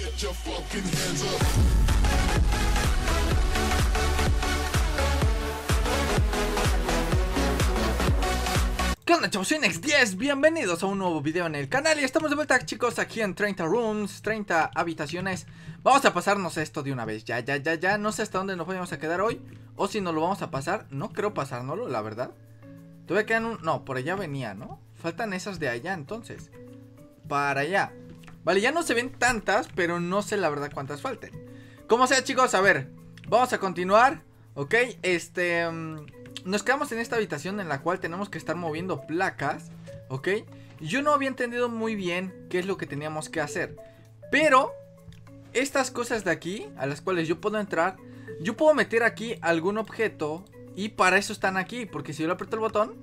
¿Qué onda, chavos? Soy Nex10, bienvenidos a un nuevo video en el canal. Y estamos de vuelta, chicos, aquí en 30 rooms, 30 habitaciones. Vamos a pasarnos esto de una vez, ya. No sé hasta dónde nos vamos a quedar hoy, o si nos lo vamos a pasar. No creo pasárnoslo, la verdad. Todavía quedan un... no, por allá venía, ¿no? Faltan esas de allá, entonces. Para allá. Vale, ya no se ven tantas, pero no sé la verdad cuántas falten. Como sea, chicos, a ver, vamos a continuar, ¿ok? Nos quedamos en esta habitación en la cual tenemos que estar moviendo placas, ¿ok? Yo no había entendido muy bien qué es lo que teníamos que hacer, pero estas cosas de aquí, a las cuales yo puedo entrar, yo puedo meter aquí algún objeto, y para eso están aquí, porque si yo le aprieto el botón...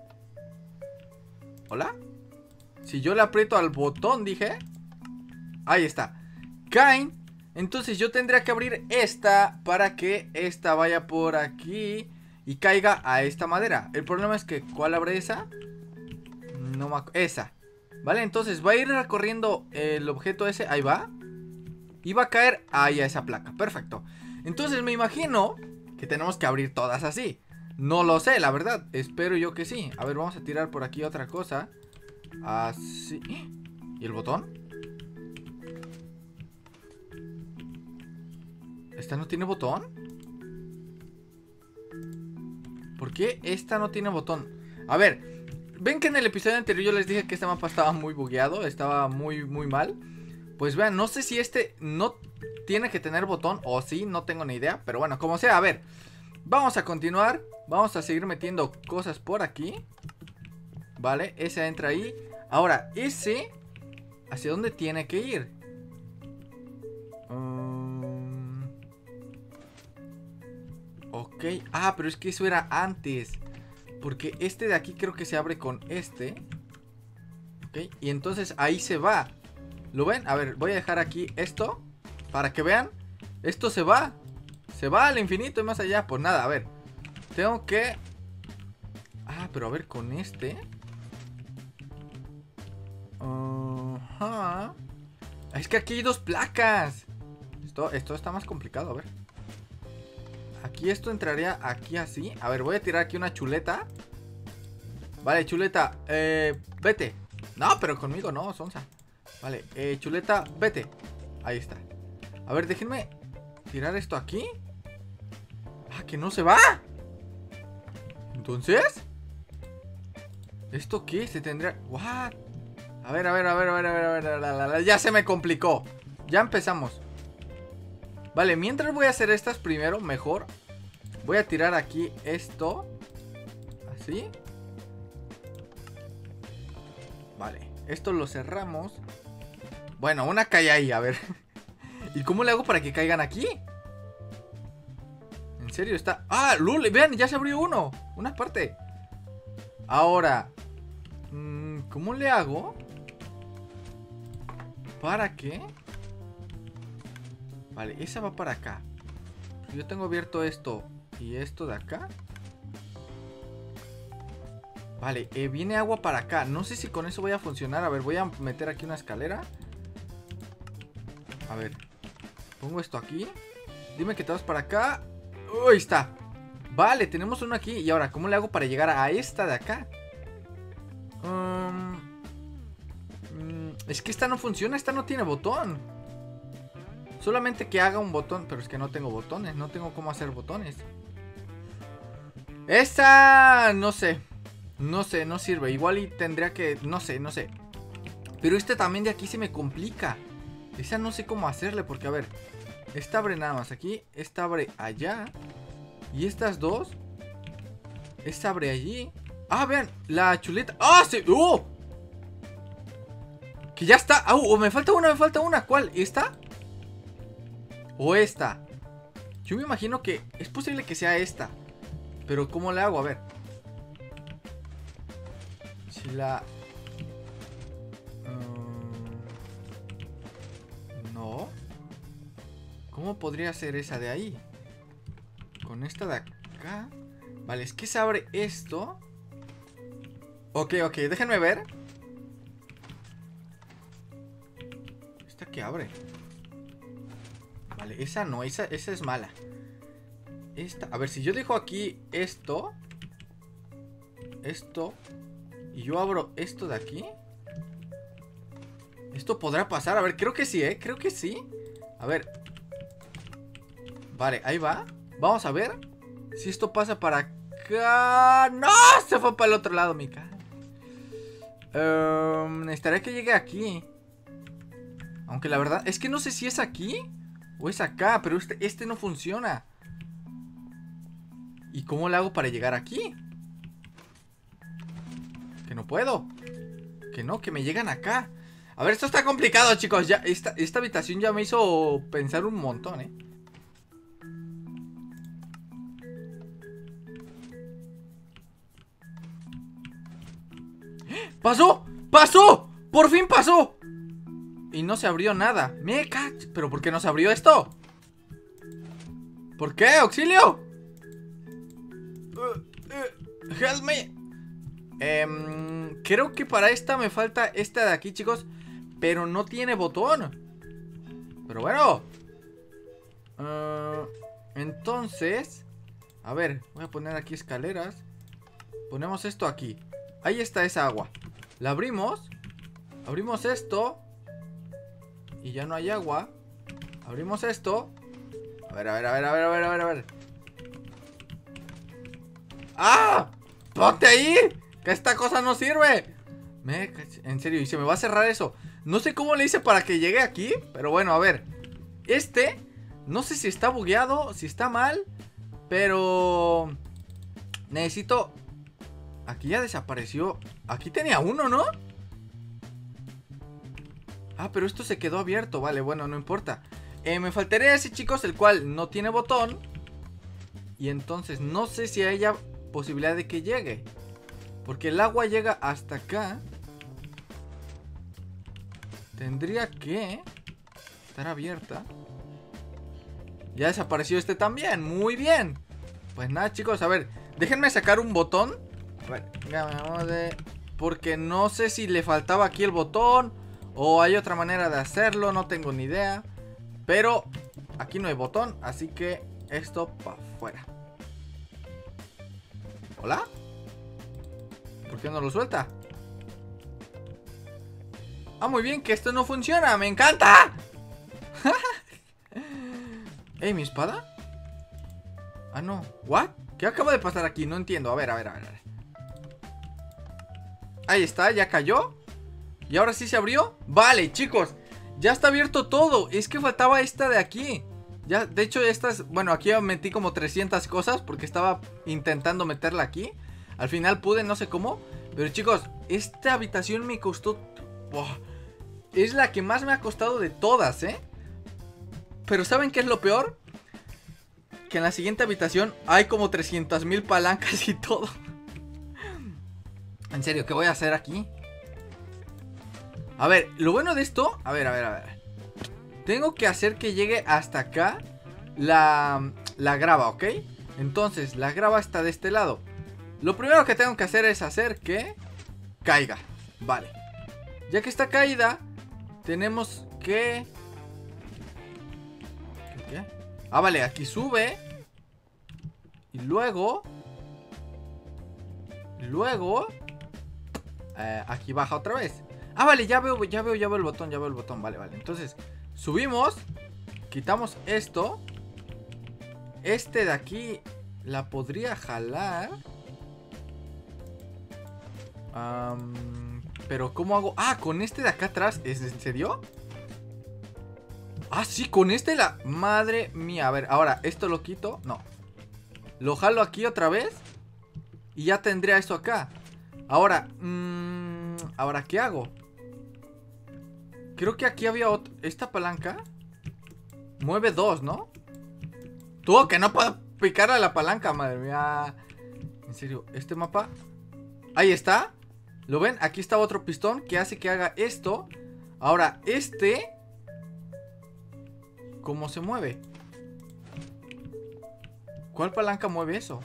¿Hola? Si yo le aprieto al botón, dije... Ahí está. Caen. Entonces yo tendría que abrir esta para que esta vaya por aquí y caiga a esta madera. El problema es que, ¿cuál abre esa? No me acuerdo. Esa. Vale, entonces va a ir recorriendo el objeto ese. Ahí va. Y va a caer ahí a esa placa. Perfecto. Entonces me imagino que tenemos que abrir todas así. No lo sé, la verdad. Espero yo que sí. A ver, vamos a tirar por aquí otra cosa. Así. ¿Y el botón? ¿Esta no tiene botón? ¿Por qué esta no tiene botón? A ver, ven que en el episodio anterior yo les dije que este mapa estaba muy bugueado, estaba muy mal. Pues vean, no sé si este no tiene que tener botón o sí, no tengo ni idea. Pero bueno, como sea, a ver, vamos a continuar. Vamos a seguir metiendo cosas por aquí. Vale, ese entra ahí. Ahora, ese, ¿hacia dónde tiene que ir? Ok, pero es que eso era antes. Porque este de aquí creo que se abre con este. Ok, y entonces ahí se va. ¿Lo ven? A ver, voy a dejar aquí esto para que vean. Esto se va. Se va al infinito y más allá. Pues nada, a ver, tengo que... pero a ver, con este... Es que aquí hay dos placas. Esto está más complicado, a ver. Aquí esto entraría aquí así. A ver, voy a tirar aquí una chuleta. Vale, chuleta, vete. No, pero conmigo no, sonsa. Vale, chuleta, vete. Ahí está. A ver, déjenme tirar esto aquí. Que no se va. Entonces, ¿esto qué? Se tendría... What? A ver. Ya se me complicó. Ya empezamos. Vale, mientras voy a hacer estas primero, mejor. Voy a tirar aquí esto. Así. Vale, esto lo cerramos. Bueno, una cae ahí, a ver. ¿Y cómo le hago para que caigan aquí? En serio, está... ¡Lul! Vean, ya se abrió uno. Una parte. Ahora, ¿cómo le hago? ¿Para qué? Vale, esa va para acá. Yo tengo abierto esto y esto de acá. Vale, viene agua para acá. No sé si con eso voy a funcionar. A ver, voy a meter aquí una escalera. A ver, pongo esto aquí. Dime que te vas para acá. ¡Uy, está! Vale, tenemos uno aquí. Y ahora, ¿cómo le hago para llegar a esta de acá? Es que esta no funciona. Esta no tiene botón. Solamente que haga un botón. Pero es que no tengo botones. No tengo cómo hacer botones. Esta... no sé. No sé, no sirve. Igual y tendría que... No sé. Pero este también de aquí se me complica. Esa no sé cómo hacerle. Porque a ver, esta abre nada más aquí. Esta abre allá. Y estas dos, esta abre allí. Vean, la chuleta. ¡Sí! Que ya está. Me falta una. ¿Cuál? ¿Esta? ¿O esta? Yo me imagino que es posible que sea esta. Pero ¿cómo le hago? A ver. Si la... No. ¿Cómo podría ser esa de ahí? Con esta de acá. Vale, es que se abre esto. Ok, déjenme ver. ¿Esta qué abre? Vale, esa no, esa es mala. Esta, a ver, si yo dejo aquí esto. Esto. Y yo abro esto de aquí. Esto podrá pasar, a ver, creo que sí, creo que sí. A ver. Vale, ahí va. Vamos a ver si esto pasa para acá. ¡No! Se fue para el otro lado, mi cara. Necesitaría que llegue aquí. Aunque la verdad es que no sé si es aquí o es acá, pero este no funciona. ¿Y cómo le hago para llegar aquí? Que no puedo. Que no, que me llegan acá. A ver, esto está complicado, chicos. Ya, esta habitación ya me hizo pensar un montón, ¡Pasó! ¡Pasó! ¡Por fin pasó! Y no se abrió nada. Me cach... ¿Pero por qué no se abrió esto? ¿Por qué? ¡Auxilio! Help me. Creo que para esta me falta esta de aquí, chicos. Pero no tiene botón. Pero bueno. Entonces, a ver, voy a poner aquí escaleras. Ponemos esto aquí. Ahí está esa agua. La abrimos. Abrimos esto. Y ya no hay agua. Abrimos esto. A ver, a ver, a ver, a ver, a ver, a ver, a ver. ¡Ah! ¡Ponte ahí! ¡Que esta cosa no sirve! En serio, y se me va a cerrar eso. No sé cómo le hice para que llegue aquí. Pero bueno, a ver. No sé si está bugueado, si está mal. Pero necesito... Aquí ya desapareció. Aquí tenía uno, ¿no? Ah, pero esto se quedó abierto. Vale, bueno, no importa. Me faltaría ese, chicos, el cual no tiene botón. Y entonces no sé si haya posibilidad de que llegue. Porque el agua llega hasta acá. Tendría que estar abierta. Ya desapareció este también. Muy bien. Pues nada, chicos, a ver, déjenme sacar un botón. A ver, vamos de... Porque no sé si le faltaba aquí el botón o hay otra manera de hacerlo, no tengo ni idea. Pero aquí no hay botón, así que esto para afuera. ¿Hola? ¿Por qué no lo suelta? Ah, muy bien, que esto no funciona, me encanta. ¿Ey, mi espada? Ah, no, ¿what? ¿Qué acaba de pasar aquí? No entiendo, a ver, a ver, a ver, a ver. Ahí está, ya cayó. Y ahora sí se abrió. Vale, chicos, ya está abierto todo. Es que faltaba esta de aquí. Ya, de hecho, estas... Bueno, aquí metí como 300 cosas porque estaba intentando meterla aquí. Al final pude, no sé cómo. Pero chicos, esta habitación me costó... ¡Buah! Es la que más me ha costado de todas, ¿eh? Pero ¿saben qué es lo peor? Que en la siguiente habitación hay como 300.000 palancas y todo. En serio, ¿qué voy a hacer aquí? A ver, lo bueno de esto... A ver, a ver, a ver. Tengo que hacer que llegue hasta acá la grava, ¿ok? Entonces, la grava está de este lado. Lo primero que tengo que hacer es hacer que caiga. Vale. Ya que está caída, tenemos que... ¿Qué? Ah, vale, aquí sube. Y luego... aquí baja otra vez. Ah, vale, ya veo el botón, vale, vale. Entonces, subimos. Quitamos esto. Este de aquí la podría jalar. Pero ¿cómo hago? Ah, con este de acá atrás. ¿Es en serio? Ah, sí, con este la... Madre mía, a ver, ahora, esto lo quito. No. Lo jalo aquí otra vez. Y ya tendría esto acá. Ahora, ahora, ¿qué hago? Creo que aquí había otro... Esta palanca mueve dos, ¿no? Tú, que no puedo picar a la palanca, madre mía. En serio, este mapa... Ahí está. ¿Lo ven? Aquí está otro pistón que hace que haga esto. Ahora, ¿cómo se mueve? ¿Cuál palanca mueve eso?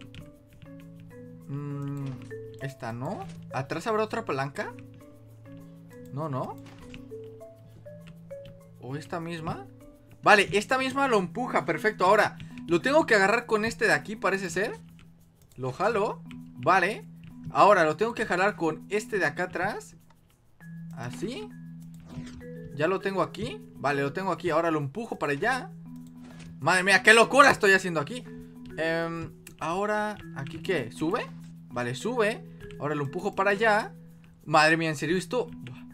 Esta, ¿no? ¿Atrás habrá otra palanca? No, ¿no? ¿O esta misma? Vale, esta misma lo empuja, perfecto. Ahora, lo tengo que agarrar con este de aquí, parece ser. Lo jalo, vale. Ahora lo tengo que jalar con este de acá atrás. Así. Ya lo tengo aquí. Vale, lo tengo aquí, ahora lo empujo para allá. Madre mía, qué locura estoy haciendo aquí. Ahora, ¿aquí qué? ¿Sube? Vale, sube. Ahora lo empujo para allá. Madre mía, ¿en serio esto?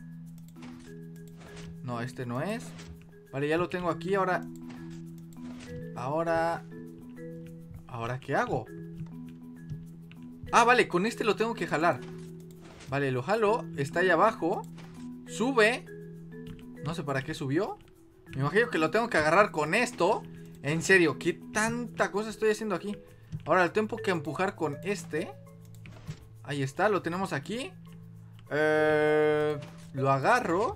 No, este no es. Vale, ya lo tengo aquí, ahora. ¿Ahora qué hago? Ah, vale, con este lo tengo que jalar. Vale, lo jalo, está ahí abajo. Sube. No sé para qué subió. Me imagino que lo tengo que agarrar con esto. En serio, ¿qué tanta cosa estoy haciendo aquí? Ahora lo tengo que empujar con este. Ahí está, lo tenemos aquí. Lo agarro.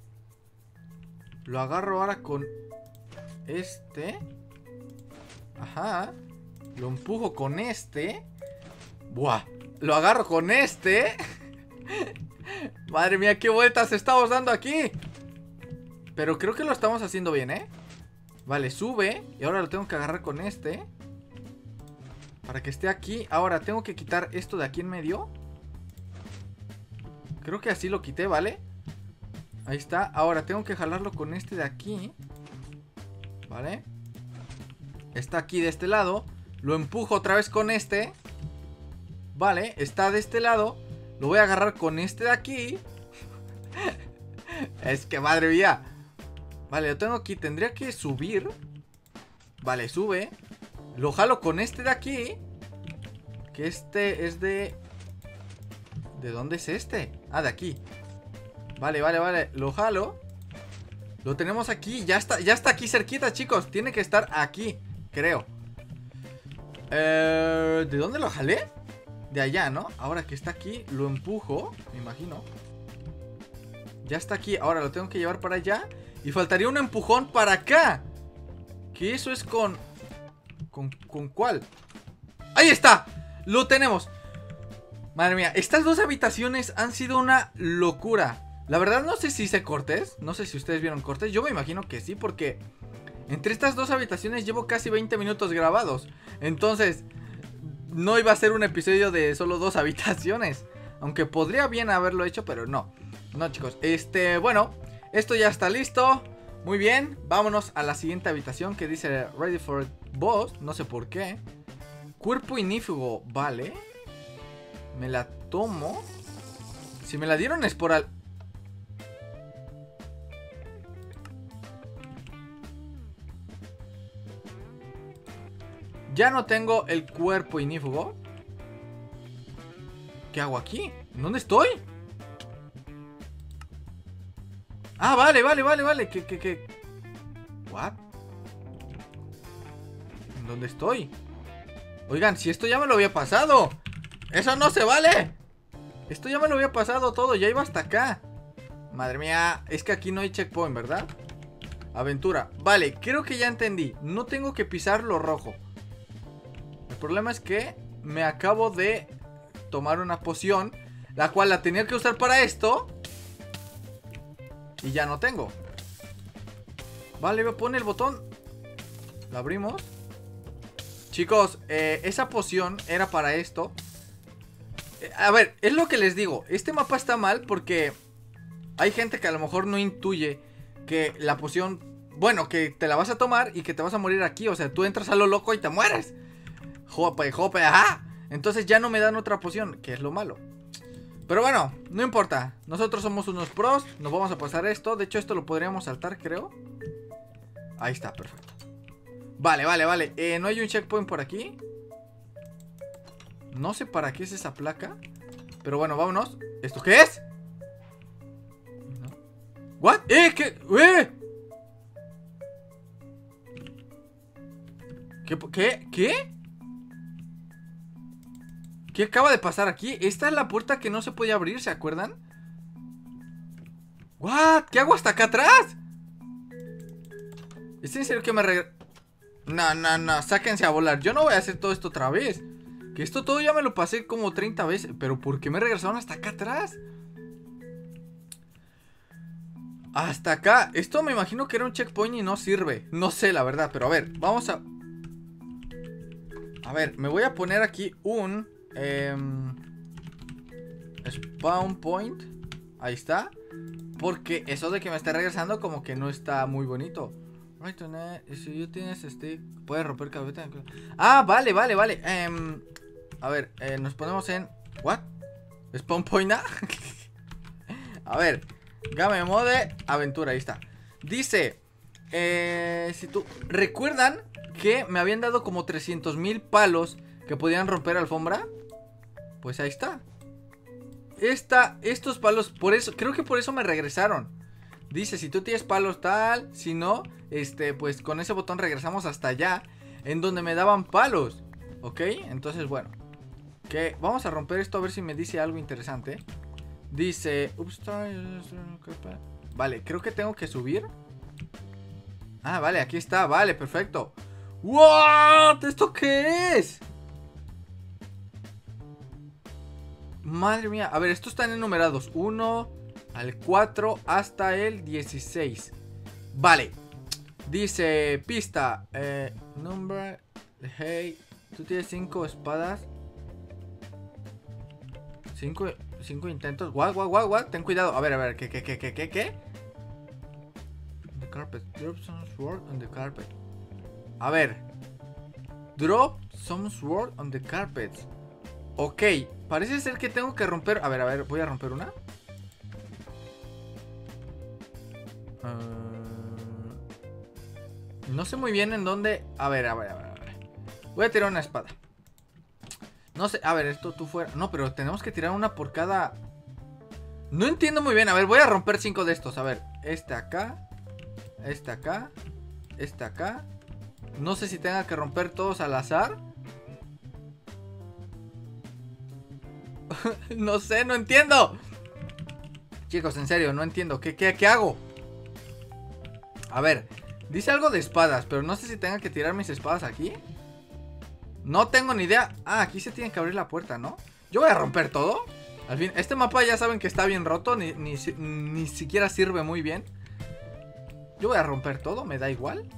Lo agarro ahora con este. Ajá. Lo empujo con este. Buah. Lo agarro con este. Madre mía, qué vueltas estamos dando aquí. Pero creo que lo estamos haciendo bien, ¿eh? Vale, sube. Y ahora lo tengo que agarrar con este. Para que esté aquí. Ahora tengo que quitar esto de aquí en medio. Creo que así lo quité, ¿vale? Ahí está. Ahora tengo que jalarlo con este de aquí. ¿Vale? Está aquí de este lado. Lo empujo otra vez con este. Vale, está de este lado. Lo voy a agarrar con este de aquí. Es que madre mía. Vale, lo tengo aquí. Tendría que subir. Vale, sube. Lo jalo con este de aquí. Que este es de... ¿De dónde es este? Ah, de aquí. Vale, vale, vale. Lo jalo. Lo tenemos aquí. Ya está aquí cerquita, chicos. Tiene que estar aquí, creo. ¿De dónde lo jalé? De allá, ¿no? Ahora que está aquí, lo empujo, me imagino. Ya está aquí. Ahora lo tengo que llevar para allá. Y faltaría un empujón para acá. Que eso es con... ¿Con cuál? ¡Ahí está! Lo tenemos. Madre mía, estas dos habitaciones han sido una locura. La verdad no sé si hice cortes. No sé si ustedes vieron cortes. Yo me imagino que sí, porque entre estas dos habitaciones llevo casi 20 minutos grabados. Entonces, no iba a ser un episodio de solo dos habitaciones. Aunque podría bien haberlo hecho, pero no. No, chicos, bueno, esto ya está listo. Muy bien, vámonos a la siguiente habitación que dice Ready for Boss. No sé por qué. Cuerpo ignífugo, vale. Me la tomo. Si me la dieron es por al... Ya no tengo el cuerpo ignífugo. ¿Qué hago aquí? ¿Dónde estoy? Ah, vale, vale, vale, vale. ¿Qué? ¿What? ¿Dónde estoy? Oigan, si esto ya me lo había pasado. ¡Eso no se vale! Esto ya me lo había pasado todo, ya iba hasta acá. Madre mía, es que aquí no hay checkpoint, ¿verdad? Aventura, vale, creo que ya entendí. No tengo que pisar lo rojo. El problema es que me acabo de tomar una poción, la cual la tenía que usar para esto. Y ya no tengo. Vale, voy a poner el botón. Lo abrimos. Chicos, esa poción era para esto. A ver, es lo que les digo. Este mapa está mal porque hay gente que a lo mejor no intuye que la poción, bueno, que te la vas a tomar y que te vas a morir aquí. O sea, tú entras a lo loco y te mueres. Jope, jope, ajá. Entonces ya no me dan otra poción, que es lo malo. Pero bueno, no importa. Nosotros somos unos pros. Nos vamos a pasar esto. De hecho, esto lo podríamos saltar, creo. Ahí está, perfecto. Vale, vale, vale. ¿No hay un checkpoint por aquí? No sé para qué es esa placa. Pero bueno, vámonos. ¿Esto qué es? ¿No? ¿What? ¿Qué? ¿Qué? ¿Qué acaba de pasar aquí? Esta es la puerta que no se podía abrir, ¿se acuerdan? ¿What? ¿Qué hago hasta acá atrás? ¿Es en serio que me No, sáquense a volar. Yo no voy a hacer todo esto otra vez. Que esto todo ya me lo pasé como 30 veces. Pero ¿por qué me regresaron hasta acá atrás? Hasta acá. Esto me imagino que era un checkpoint y no sirve. No sé, la verdad, pero a ver, vamos a... A ver, me voy a poner aquí un... spawn point. Ahí está. Porque eso de que me esté regresando como que no está muy bonito. Si yo tienes stick, puedes romper cabeza. Ah, vale. A ver, nos ponemos en... ¿What? ¿Spawn point A? A ver, Game Mode Aventura, ahí está. Dice, si tú... ¿Recuerdan que me habían dado como 300,000 palos que podían romper alfombra? Pues ahí está. Estos palos, por eso, creo que por eso me regresaron. Dice, si tú tienes palos tal, si no, pues con ese botón regresamos hasta allá, en donde me daban palos. ¿Ok? Entonces, bueno, que vamos a romper esto a ver si me dice algo interesante. Dice, vale, creo que tengo que subir. Ah, vale, aquí está, vale, perfecto. ¿What? ¿Esto qué es? Madre mía, a ver, estos están enumerados 1 al 4 hasta el 16. Vale. Dice, pista number, hey, tú tienes 5 espadas. 5 intentos. What, ten cuidado. A ver, ¿qué? The carpet, drop some sword on the carpet. A ver, drop some sword on the carpet. Ok, parece ser que tengo que romper. A ver, voy a romper una. No sé muy bien en dónde. A ver. Voy a tirar una espada. No sé, a ver, esto tú fuera. No, pero tenemos que tirar una por cada. No entiendo muy bien, a ver, voy a romper 5 de estos. A ver, acá. Acá. No sé si tenga que romper todos al azar. No sé, no entiendo. Chicos, en serio, no entiendo. ¿Qué hago? A ver, dice algo de espadas, pero no sé si tenga que tirar mis espadas aquí. No tengo ni idea. Ah, aquí se tiene que abrir la puerta, ¿no? Yo voy a romper todo. Al fin, este mapa ya saben que está bien roto. Ni siquiera sirve muy bien. Yo voy a romper todo, me da igual.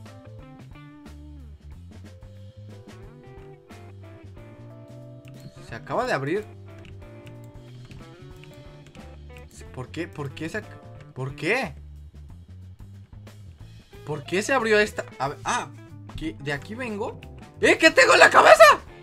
Se acaba de abrir. ¿Por qué? ¿Por qué? ¿Por qué se abrió esta? A ver, ¿de aquí vengo? ¿Qué tengo en la cabeza?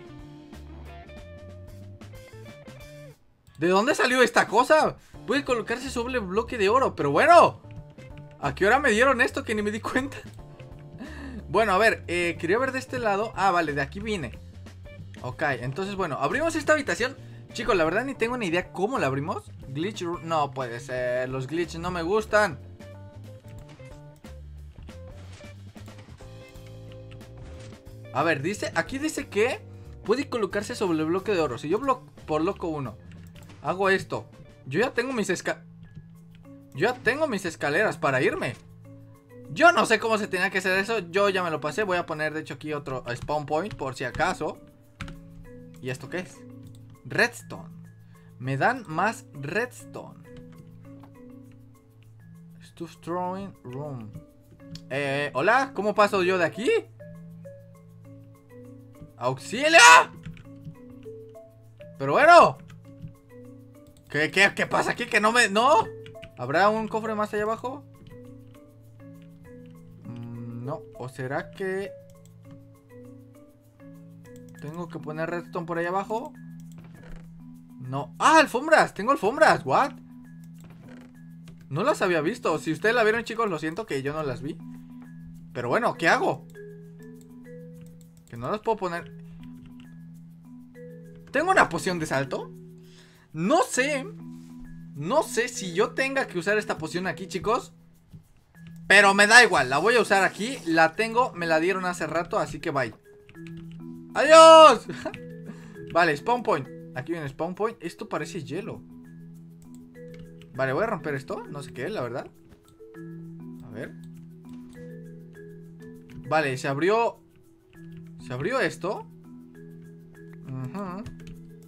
¿De dónde salió esta cosa? Puede colocarse sobre el bloque de oro, pero bueno. ¿A qué hora me dieron esto que ni me di cuenta? Bueno, a ver, quería ver de este lado. Ah, vale, de aquí vine. Ok, entonces bueno, abrimos esta habitación. Chicos, la verdad ni tengo ni idea cómo la abrimos. Glitch, no puede ser, los glitches no me gustan. A ver, aquí dice que puede colocarse sobre el bloque de oro. Si yo por loco 1 hago esto, yo ya tengo mis escaleras para irme. Yo no sé cómo se tenía que hacer eso. Yo ya me lo pasé. Voy a poner de hecho aquí otro spawn point por si acaso. ¿Y esto qué es? Redstone. Me dan más redstone. Stuff throwing room. Hola, ¿cómo paso yo de aquí? ¡Auxilio! Pero bueno. ¿Qué pasa aquí? Que no me... ¡No! ¿Habrá un cofre más allá abajo? No. ¿O será que... tengo que poner redstone por ahí abajo? No. ¡Ah! ¡Alfombras! Tengo alfombras. ¿What? No las había visto. Si ustedes la vieron, chicos, lo siento que yo no las vi. Pero bueno, ¿qué hago? Que no las puedo poner. ¿Tengo una poción de salto? No sé si yo tenga que usar esta poción aquí, chicos. Pero me da igual, la voy a usar aquí. La tengo, me la dieron hace rato, así que bye. ¡Adiós! Vale, spawn point. Aquí viene spawn point. Esto parece hielo. Vale, voy a romper esto. No sé qué es, la verdad. A ver. Vale, se abrió. ¿Se abrió esto?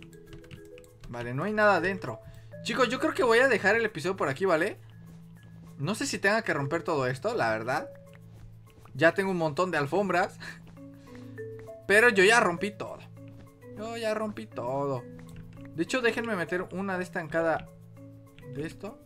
Vale, no hay nada adentro. Chicos, yo creo que voy a dejar el episodio por aquí, ¿vale? No sé si tenga que romper todo esto, la verdad. Ya tengo un montón de alfombras. Pero yo ya rompí todo. Yo ya rompí todo. De hecho, déjenme meter una de esta en cada... de esto.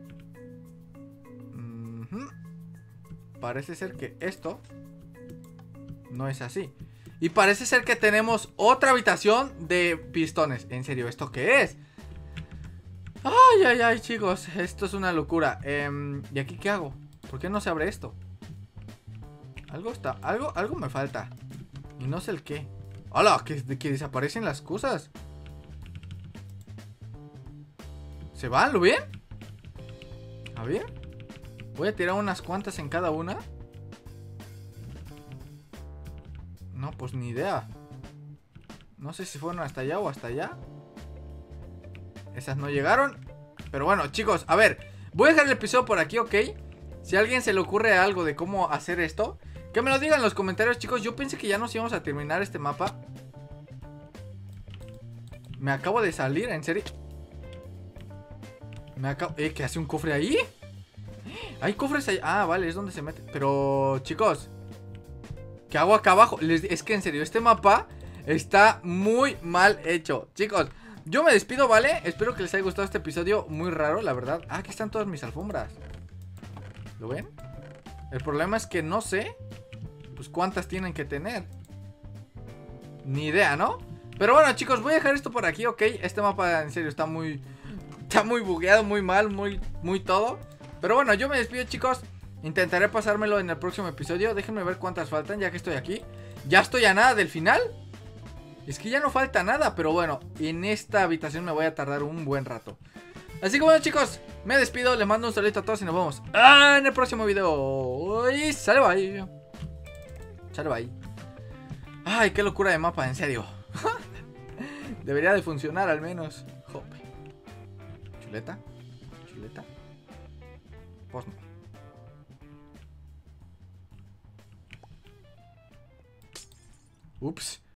Parece ser que esto no es así. Y parece ser que tenemos otra habitación de pistones. En serio, ¿esto qué es? Ay, ay, ay, chicos. Esto es una locura. ¿Y aquí qué hago? ¿Por qué no se abre esto? Algo está... Algo me falta. Y no sé el qué. ¡Hala! Que desaparecen las cosas. ¿Se van? ¿Lo ven? A ver. Voy a tirar unas cuantas en cada una. No, pues ni idea. No sé si fueron hasta allá o hasta allá. Esas no llegaron. Pero bueno, chicos, a ver. Voy a dejar el episodio por aquí, ¿ok? Si a alguien se le ocurre algo de cómo hacer esto, que me lo digan en los comentarios, chicos. Yo pensé que ya nos íbamos a terminar este mapa. Me acabo de salir, ¿en serio? ¿Qué hace un cofre ahí? Hay cofres ahí. Ah, vale, es donde se mete. Pero, chicos, ¿qué hago acá abajo? Es que en serio, este mapa está muy mal hecho. Chicos, yo me despido, ¿vale? Espero que les haya gustado este episodio muy raro, la verdad. Ah, aquí están todas mis alfombras. ¿Lo ven? El problema es que no sé pues cuántas tienen que tener. Ni idea, ¿no? Pero bueno, chicos, voy a dejar esto por aquí, ¿ok? Este mapa, en serio, está muy bugueado, muy mal, muy todo. Pero bueno, yo me despido, chicos. Intentaré pasármelo en el próximo episodio. Déjenme ver cuántas faltan, ya que estoy aquí. Ya estoy a nada del final. Es que ya no falta nada, pero bueno, en esta habitación me voy a tardar un buen rato. Así que bueno, chicos, me despido, les mando un saludito a todos y nos vemos en el próximo video. Y sale bye. Sale bye. Ay, qué locura de mapa, en serio. Debería de funcionar al menos. Jope. Chuleta. Chuleta. Pues no. Ups.